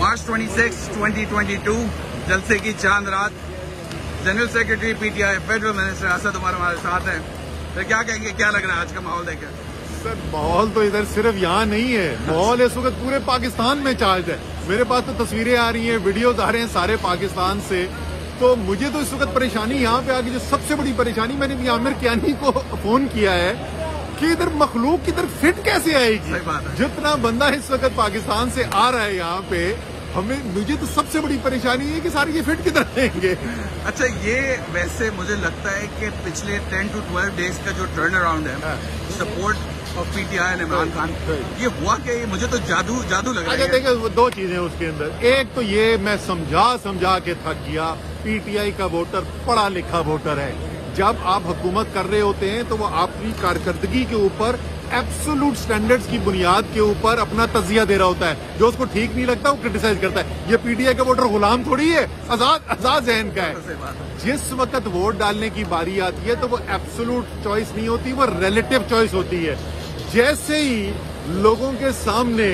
मार्च 26, 2022 जलसे की चांद रात। General secretary PTI federal minister Asad Umar हमारे साथ हैं। तो क्या कहेंगे, क्या लग रहा है आज का माहौल देखे? सर माहौल तो इधर सिर्फ यहाँ नहीं है, माहौल इस वक्त पूरे पाकिस्तान में चार्ज है। मेरे पास तो तस्वीरें आ रही हैं, वीडियोज आ रहे हैं सारे पाकिस्तान से। तो मुझे तो इस वक्त परेशानी यहाँ पे आके जो सबसे बड़ी परेशानी, मैंने भी आमिर कियानी को फोन किया है कि इधर मखलूक की तरफ फिट कैसे आएगी। जितना बंदा इस वक्त पाकिस्तान से आ रहा है यहाँ पे, मुझे तो सबसे बड़ी परेशानी है कि सारे ये फिट किधर रहेंगे। अच्छा, ये वैसे मुझे लगता है कि पिछले 10 to 12 डेज का जो टर्न अराउंड है support of PTI and Imran Khan, ये हुआ कि मुझे तो जादू लग रहा है। अच्छा देखिए, दो चीजें उसके अंदर। एक तो ये मैं समझा के थक गया, पीटीआई का वोटर पढ़ा लिखा वोटर है। जब आप हुकूमत कर रहे होते हैं तो वो आपकी कारकर्दगी के ऊपर एब्सोल्यूट स्टैंडर्ड्स की बुनियाद के ऊपर अपना तजिया दे रहा होता है। जो उसको ठीक नहीं लगता वो क्रिटिसाइज करता है। ये पीटीआई का वोटर गुलाम थोड़ी है, आजाद जहन का है। जिस वक्त वोट डालने की बारी आती है तो वो एब्सोल्यूट चॉइस नहीं होती, वो रिलेटिव चॉइस होती है। जैसे ही लोगों के सामने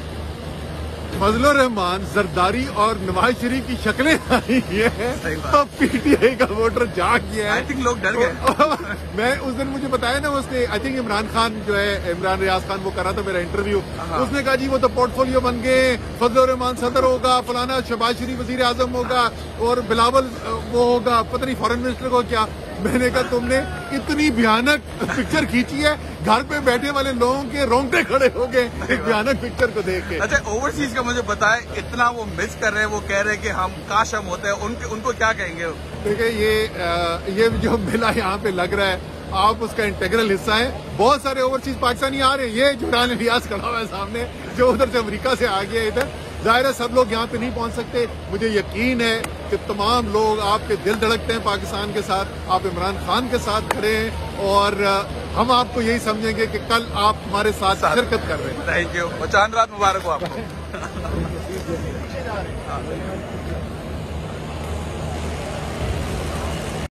फजलुर रहमान, जरदारी और नवाज शरीफ की शक्लें आई है तो पीटीआई का वोटर जाग गया है। आई थिंक लोग डर गए। मैं उस दिन, मुझे बताया ना उसने, आई थिंक इमरान खान जो है, इमरान रियाज खान, वो कर रहा था मेरा इंटरव्यू। उसने कहा जी वो तो पोर्टफोलियो बन गए, फजलुर रहमान सदर होगा, फलाना शहबाज शरीफ वजीर आजम होगा और बिलावल वो होगा, पता नहीं फॉरेन मिनिस्टर को क्या। मैंने कहा तुमने इतनी भयानक पिक्चर खींची है, घर पे बैठे वाले लोगों के रोंगटे खड़े हो गए एक भयानक पिक्चर को देख के। अच्छा, ओवरसीज का मुझे बताए, इतना वो मिस कर रहे हैं, वो कह रहे हैं कि हम काश हम होते हैं। उनको क्या कहेंगे? देखिए ये जो मेला यहाँ पे लग रहा है, आप उसका इंटेग्रल हिस्सा है। बहुत सारे ओवरसीज पाकिस्तानी आ रहे हैं। ये जुरान रियाज खड़ा हुआ है सामने, जो उधर से अमेरिका से आ गया इधर। जाहिर है सब लोग यहाँ पे नहीं पहुँच सकते। मुझे यकीन है कि तमाम लोग, आपके दिल धड़कते हैं पाकिस्तान के साथ, आप इमरान खान के साथ खड़े हैं और हम आपको यही समझेंगे कि कल आप हमारे साथ शिरकत कर रहे हैं। थैंक यू, चांद रात मुबारक हो आपको।